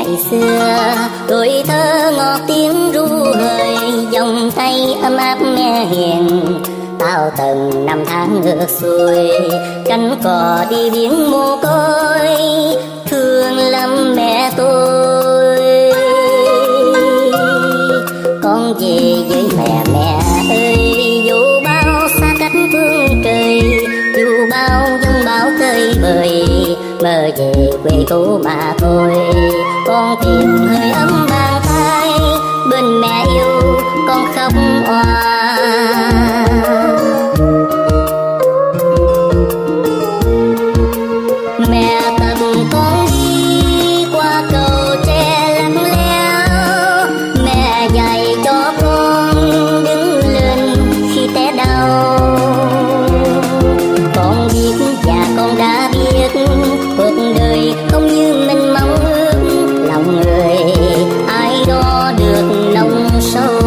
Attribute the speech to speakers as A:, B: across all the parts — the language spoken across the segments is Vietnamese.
A: ngày xưa, tuổi thơ ngọt tiếng ru hời, vòng tay ấm áp mẹ hiền. Tao từng năm tháng ngược xuôi, cánh cò đi biển mồ côi, thương lắm mẹ tôi. Con về với mẹ ơi, dù bao xa cách phương trời, dù bao giông bão tơi bời, mơ về quê cũ mà thôi. Con tìm hơi ấm bàn tay, bên mẹ yêu con khóc òa. Mẹ tầm con đi qua cầu tre lạnh lẽo, mẹ dạy cho con đứng lên khi té đau. Con biết và con đã biết, cuộc đời không như mình mong ước, lòng người ai đó được nông sâu.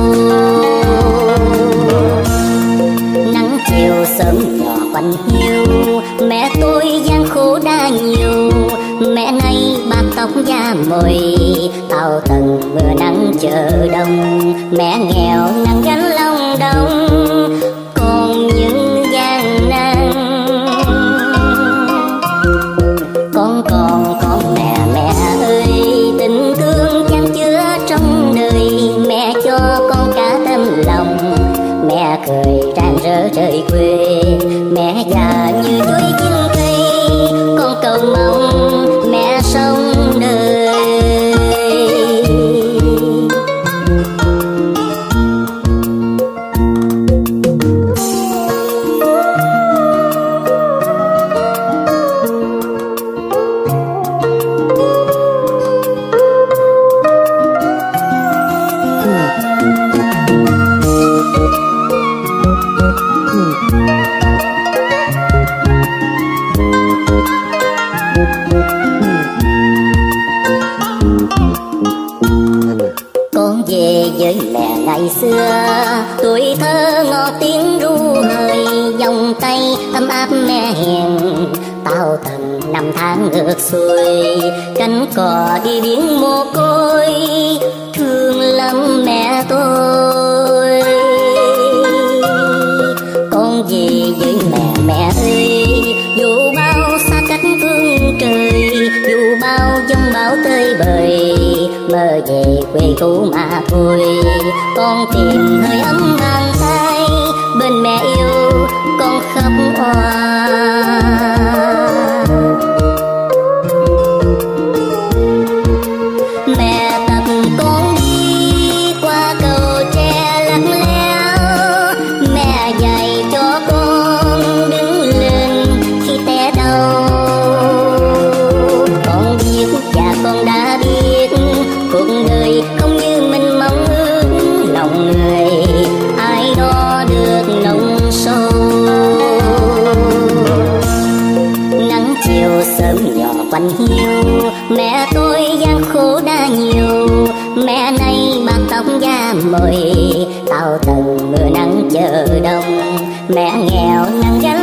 A: Nắng chiều sớm nhỏ quạnh hiu, mẹ tôi gian khổ đã nhiều. Mẹ nay bạc tóc da mồi, tao từng mưa nắng chờ đông. Mẹ nghèo nắng gánh lòng đông, còn những gian nan. Con còn con mẹ ơi, tình thương chan chứa trong đời. Mẹ cho con cả tâm lòng, mẹ cười rạng rỡ trời quê. Mẹ già như chuối chín cây, con cầu mong mẹ sống đời. Con về với mẹ ngày xưa, tuổi thơ ngọt tiếng ru hời, vòng tay ấm áp mẹ hiền. Tao từng năm tháng ngược xuôi, cánh cò đi biển mồ côi, thương lắm mẹ tôi. Con về với mẹ ơi, dù bao xa cách phương trời, dù bao giông bão tơi bời, mơ về quê cũ mà thôi. Con tìm hơi ấm bàn tay, bên mẹ yêu con khóc òa. Mẹ tập con đi qua cầu tre lạnh lẽo, mẹ dạy cho con đứng lên khi té đau. Con biết và con đã biết, cuộc đời không như mình mong ước, lòng người ai đó được nông sâu. Nắng chiều sớm nhỏ quạnh hiu, mẹ tôi gian khổ đã nhiều. Mẹ nay bạc tóc da mồi, tao từng mưa nắng chờ đông. Mẹ nghèo nắng gánh